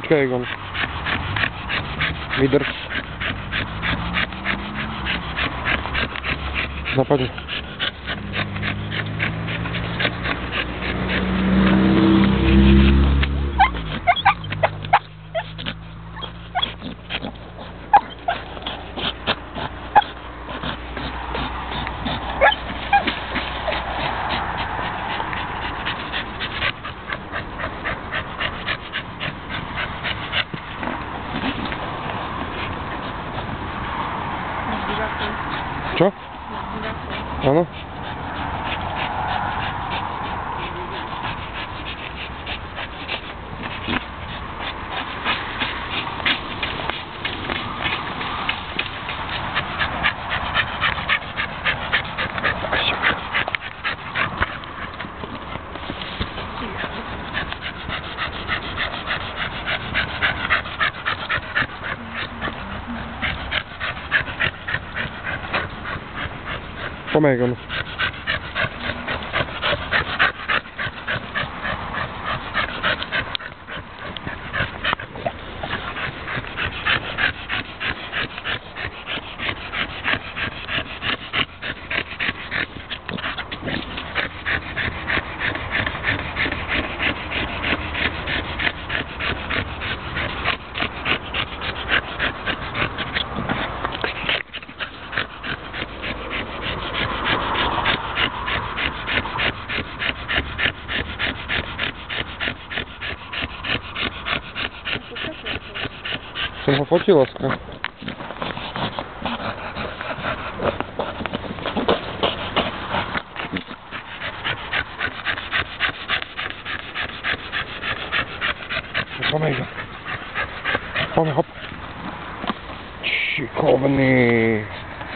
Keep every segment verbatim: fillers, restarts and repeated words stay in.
Počkaj, Egon. Vydrž. No poď. Čo? Áno. Poďme, Egon. Som ho fotil, Oskar. Poďme, Egon. Poďme, hop. Šikovný.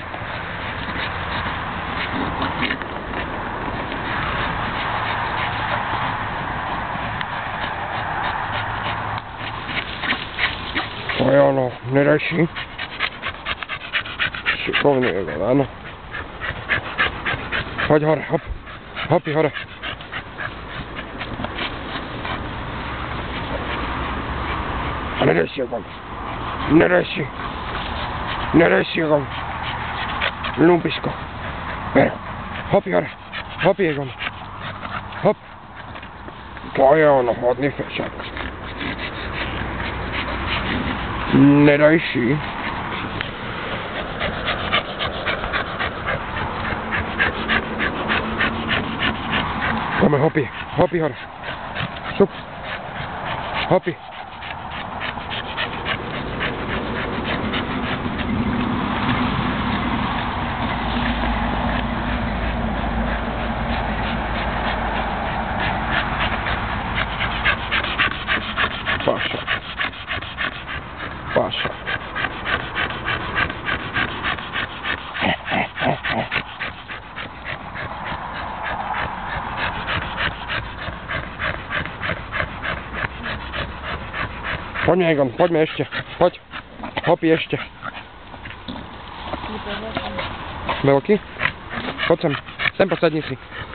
To je ono, nedaj si. Šikovný, Egon, áno. Poď hore, hop. Hopi hore. A nedaj si, Egon. Nedaj si. Nedaj si, Egon. Lumpisko. Ver. Hopi hore. Hopi, Egon. Hop. To je ono, hodný fešák. Nedaj si. Poďme, hopi. Hopi hore. Šup. Hopi. Paša. Paša. Poďme, Egon, poďme ešte. Poď. Hopi ešte. Veľký? Poď sem. Sem posadni si.